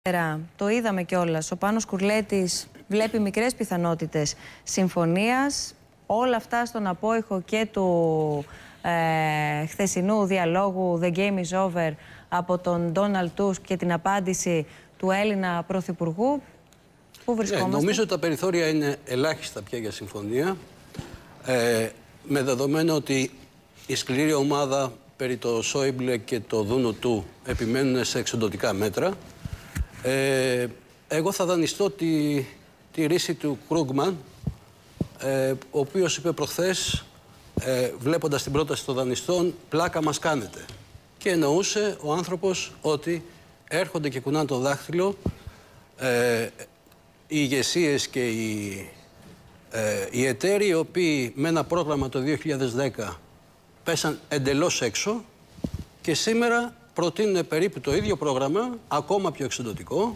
Το είδαμε κιόλας. Ο Πάνος Κουρλέτης βλέπει μικρές πιθανότητες συμφωνίας. Όλα αυτά στον απόϊχο και του χθεσινού διαλόγου The Game is Over από τον Ντόναλντ Τούσκ και την απάντηση του Έλληνα Πρωθυπουργού. Πού βρισκόμαστε? Νομίζω ότι τα περιθώρια είναι ελάχιστα πια για συμφωνία. Με δεδομένο ότι η σκληρή ομάδα περί το Σόιμπλε και το Δούνο του επιμένουν σε εξοντωτικά μέτρα. Εγώ θα δανειστώ τη ρίση του Κρούγκμαν, ο οποίος είπε προχθές, βλέποντας την πρόταση των δανειστών, πλάκα μας κάνετε. Και εννοούσε ο άνθρωπος ότι έρχονται και κουνάνε το δάχτυλο οι ηγεσίες και οι εταίροι, οι οποίοι με ένα πρόγραμμα το 2010 πέσαν εντελώς έξω και σήμερα προτείνουν περίπου το ίδιο πρόγραμμα, ακόμα πιο εξοντωτικό,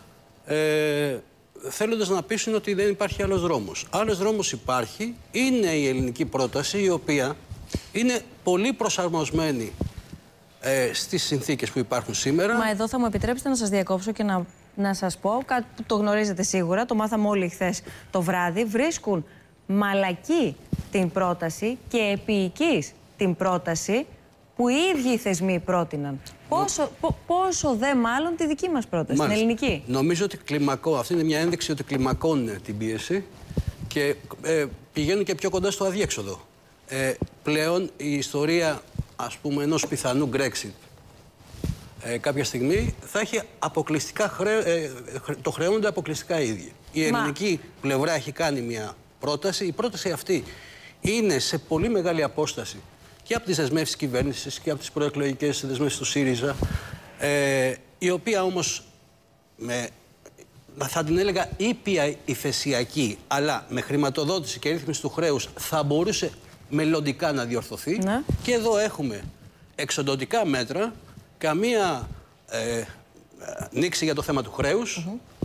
θέλοντας να πείσουν ότι δεν υπάρχει άλλος δρόμος. Άλλος δρόμος υπάρχει, είναι η ελληνική πρόταση, η οποία είναι πολύ προσαρμοσμένη στις συνθήκες που υπάρχουν σήμερα. Μα εδώ θα μου επιτρέψετε να σας διακόψω και να σας πω κάτι που το γνωρίζετε σίγουρα, το μάθαμε όλοι χθες το βράδυ. Βρίσκουν μαλακή την πρόταση και επίοικης την πρόταση που οι ίδιοι οι θεσμοί πρότειναν. Πόσο δε μάλλον τη δική μας πρόταση, την ελληνική. Νομίζω ότι αυτή είναι μια ένδειξη ότι κλιμακώνουν την πίεση και πηγαίνουν και πιο κοντά στο αδιέξοδο. Πλέον η ιστορία, ας πούμε, ενός πιθανού Brexit κάποια στιγμή θα έχει αποκλειστικά το χρεώνονται αποκλειστικά οι ίδιοι. Η ελληνική πλευρά έχει κάνει μια πρόταση. Η πρόταση αυτή είναι σε πολύ μεγάλη απόσταση και από τις δεσμεύσεις της κυβέρνησης και από τις προεκλογικές δεσμεύσεις του ΣΥΡΙΖΑ, η οποία όμως θα την έλεγα ήπια ηθεσιακή, αλλά με χρηματοδότηση και ρύθμιση του χρέους θα μπορούσε μελλοντικά να διορθωθεί. Ναι. Και εδώ έχουμε εξοντωτικά μέτρα, καμία νήξη για το θέμα του χρέους,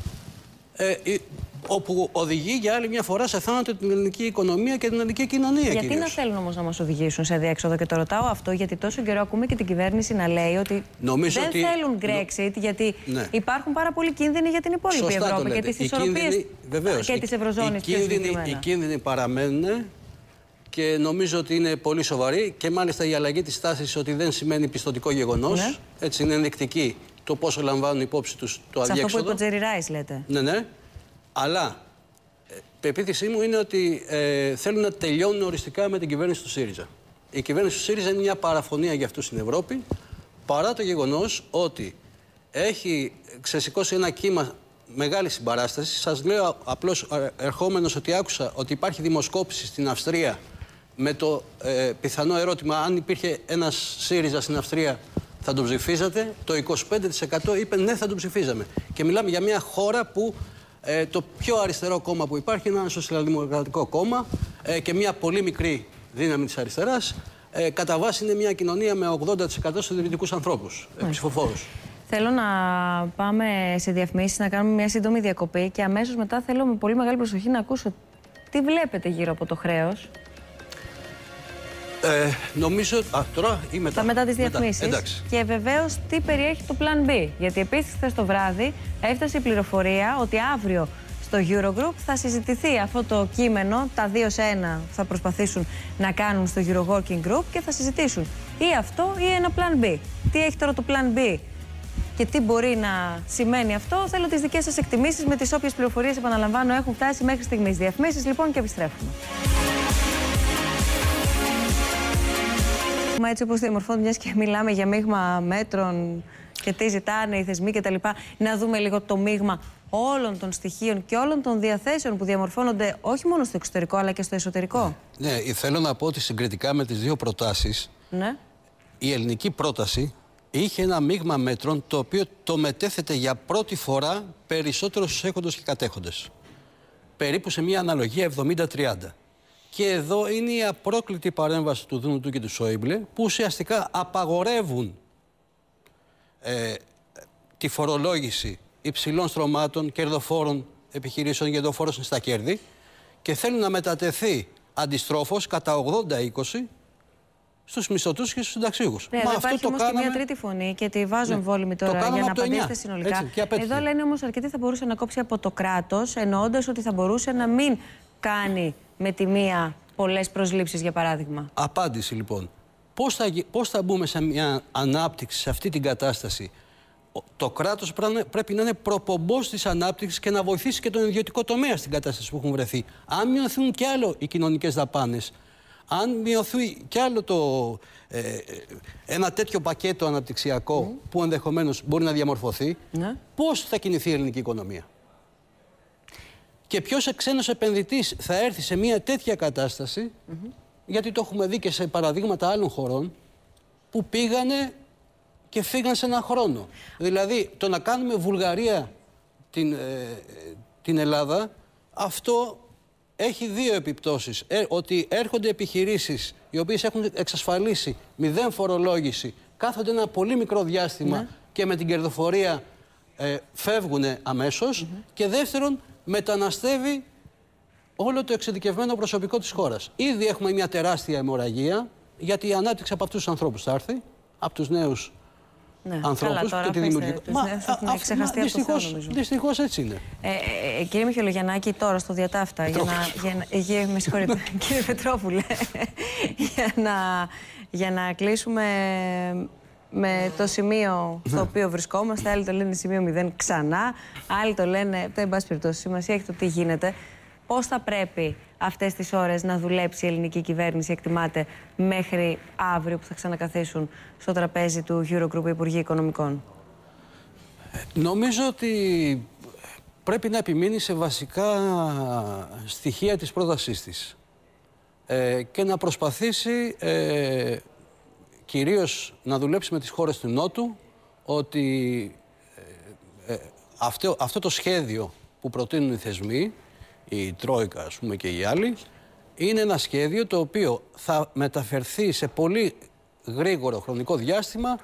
όπου οδηγεί για άλλη μια φορά σε θάνατο την ελληνική οικονομία και την ελληνική κοινωνία. Γιατί κυρίως να θέλουν όμως να μας οδηγήσουν σε διέξοδο? Και το ρωτάω αυτό γιατί τόσο καιρό ακούμε και την κυβέρνηση να λέει ότι δεν θέλουν Brexit, γιατί υπάρχουν πάρα πολλοί κίνδυνοι για την υπόλοιπη Ευρώπη και τις ισορροπίες και της Ευρωζώνης. Οι κίνδυνοι παραμένουν και νομίζω ότι είναι πολύ σοβαροί και μάλιστα η αλλαγή της τάσης ότι δεν σημαίνει πιστωτικό γεγονός. Ναι. Έτσι είναι ενδεικτική το πόσο λαμβάνουν υπόψη τους το αδιέξοδο. Αυτό που είπε ο Τζέρι Ράις, λέτε. Ναι. Αλλά πεποίθησή μου είναι ότι θέλουν να τελειώνουν οριστικά με την κυβέρνηση του ΣΥΡΙΖΑ. Η κυβέρνηση του ΣΥΡΙΖΑ είναι μια παραφωνία για αυτούς στην Ευρώπη, παρά το γεγονός ότι έχει ξεσηκώσει ένα κύμα μεγάλη συμπαράσταση. Σας λέω απλώς ερχόμενος ότι άκουσα ότι υπάρχει δημοσκόπηση στην Αυστρία με το πιθανό ερώτημα αν υπήρχε ένας ΣΥΡΙΖΑ στην Αυστρία θα τον ψηφίζατε. Το 25% είπε ναι, θα τον ψηφίζαμε. Και μιλάμε για μια χώρα που το πιο αριστερό κόμμα που υπάρχει είναι ένα σοσιαλδημοκρατικό κόμμα και μια πολύ μικρή δύναμη της αριστεράς. Κατά βάση είναι μια κοινωνία με 80% συντηρητικούς ανθρώπους, ψηφοφόρους. Θέλω να πάμε σε διαφημίσεις, να κάνουμε μια σύντομη διακοπή και αμέσως μετά θέλω με πολύ μεγάλη προσοχή να ακούσω τι βλέπετε γύρω από το χρέος. Νομίζω. Τώρα ή μετά. Μετά τις διαφημίσεις. Και βεβαίως τι περιέχει το Plan B. Γιατί επίσης χθες το βράδυ έφτασε η πληροφορία ότι αύριο στο Eurogroup θα συζητηθεί αυτό το κείμενο. Τα 2 σε 1 θα προσπαθήσουν να κάνουν στο Euroworking Group και θα συζητήσουν ή αυτό ή ένα Plan B. Τι έχει τώρα το Plan B και τι μπορεί να σημαίνει αυτό? Θέλω τις δικές σας εκτιμήσεις με τις όποιες πληροφορίες, επαναλαμβάνω, έχουν φτάσει μέχρι στιγμής. Διαφημίσεις λοιπόν και επιστρέφουμε. Έτσι όπως διαμορφώνουν, μιας και μιλάμε για μείγμα μέτρων και τι ζητάνε οι θεσμοί κτλ. Να δούμε λίγο το μείγμα όλων των στοιχείων και όλων των διαθέσεων που διαμορφώνονται όχι μόνο στο εξωτερικό αλλά και στο εσωτερικό. Ναι, θέλω να πω ότι συγκριτικά με τις δύο προτάσεις, η ελληνική πρόταση είχε ένα μείγμα μέτρων το οποίο το μετέθεται για πρώτη φορά περισσότερο στους έχοντες και κατέχοντες. Περίπου σε μια αναλογία 70-30. Και εδώ είναι η απρόκλητη παρέμβαση του Δούνου του και του Σόιμπλε που ουσιαστικά απαγορεύουν τη φορολόγηση υψηλών στρωμάτων, κερδοφόρων επιχειρήσεων, γιατί ο φόρος είναι στα κέρδη και θέλουν να μετατεθεί αντιστρόφως κατά 80-20 στους μισθωτούς και στους συνταξιούχους. Ναι, υπάρχει όμως και μια τρίτη φωνή και τη βάζω εμβόλυμη τώρα για να απαντήσετε συνολικά. Εδώ λένε όμως αρκετοί θα μπορούσε να κόψει από το κράτος, εννοώντας ότι θα μπορούσε να μην κάνει με τη μία πολλές προσλήψεις, για παράδειγμα. Απάντηση λοιπόν. Πώς θα μπούμε σε μια ανάπτυξη σε αυτή την κατάσταση? Το κράτος πρέπει να είναι προπομπός της ανάπτυξης και να βοηθήσει και τον ιδιωτικό τομέα στην κατάσταση που έχουν βρεθεί. Αν μειωθούν κι άλλο οι κοινωνικές δαπάνες, αν μειωθεί κι άλλο ένα τέτοιο πακέτο αναπτυξιακό που ενδεχομένως μπορεί να διαμορφωθεί, πώς θα κινηθεί η ελληνική οικονομία? Και ποιος ξένος επενδυτής θα έρθει σε μια τέτοια κατάσταση, γιατί το έχουμε δει και σε παραδείγματα άλλων χωρών που πήγανε και φύγαν σε ένα χρόνο. Δηλαδή, το να κάνουμε Βουλγαρία την Ελλάδα, αυτό έχει δύο επιπτώσεις. Ότι έρχονται επιχειρήσεις οι οποίες έχουν εξασφαλίσει 0 φορολόγηση, κάθονται ένα πολύ μικρό διάστημα και με την κερδοφορία φεύγουν αμέσως. Και δεύτερον, μεταναστεύει όλο το εξειδικευμένο προσωπικό της χώρας. Ήδη έχουμε μια τεράστια αιμορραγία, γιατί η ανάπτυξη από αυτούς τους ανθρώπους θα έρθει, από τους νέους ανθρώπους και τη δημιουργία. Δυστυχώς έτσι είναι. Κύριε Μιχελογιαννάκη, τώρα στο διατάφτα, με συγχωρείτε, κύριε Πετρόπουλε, για να κλείσουμε με το σημείο στο οποίο βρισκόμαστε. Άλλοι το λένε σημείο 0 ξανά, άλλοι το λένε, εν πάση περιπτώσει, σημασία έχει το τι γίνεται. Πώς θα πρέπει αυτές τις ώρες να δουλέψει η ελληνική κυβέρνηση, εκτιμάτε, μέχρι αύριο που θα ξανακαθίσουν στο τραπέζι του Eurogroup Υπουργοί Οικονομικών? Νομίζω ότι πρέπει να επιμείνει σε βασικά στοιχεία της πρότασής της και να προσπαθήσει κυρίως να δουλέψει με τις χώρες του Νότου, ότι αυτό το σχέδιο που προτείνουν οι θεσμοί, η Τρόικα ας πούμε και οι άλλοι, είναι ένα σχέδιο το οποίο θα μεταφερθεί σε πολύ γρήγορο χρονικό διάστημα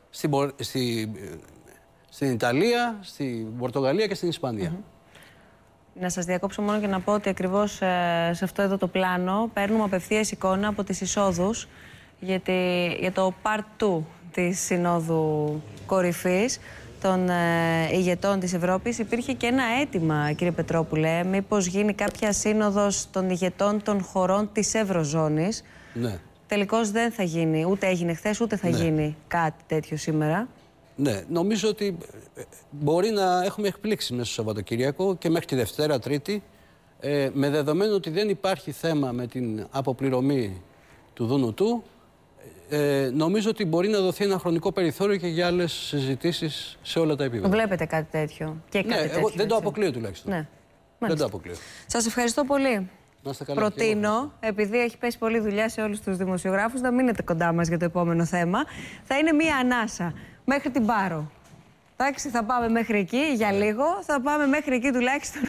στην Ιταλία, στην Πορτογαλία και στην Ισπανία. Να σας διακόψω μόνο και να πω ότι ακριβώς σε αυτό εδώ το πλάνο παίρνουμε απευθείας εικόνα από τις εισόδους για το Part 2 της Συνόδου Κορυφής των ηγετών της Ευρώπης. Υπήρχε και ένα αίτημα, κύριε Πετρόπουλε, μήπως γίνει κάποια σύνοδος των ηγετών των χωρών της Ευρωζώνης. Ναι. Τελικώς δεν θα γίνει, ούτε έγινε χθες, ούτε θα γίνει κάτι τέτοιο σήμερα. Ναι, νομίζω ότι μπορεί να έχουμε εκπλήξει μέσα στο Σαββατοκύριακο και μέχρι τη Δευτέρα, Τρίτη, με δεδομένο ότι δεν υπάρχει θέμα με την αποπληρωμή του Δούνου του. Νομίζω ότι μπορεί να δοθεί ένα χρονικό περιθώριο και για άλλες συζητήσεις σε όλα τα επίπεδα. Βλέπετε κάτι τέτοιο? Και κάτι τέτοιο, εγώ δεν το αποκλείω τουλάχιστον. Ναι. Δεν το αποκλείω. Σας ευχαριστώ πολύ. Να είστε καλά. Προτείνω, επειδή έχει πέσει πολλή δουλειά σε όλους τους δημοσιογράφους, να μείνετε κοντά μας για το επόμενο θέμα. Θα είναι μία ανάσα μέχρι την Πάρο. Εντάξει, θα πάμε μέχρι εκεί για λίγο, θα πάμε μέχρι εκεί τουλάχιστον.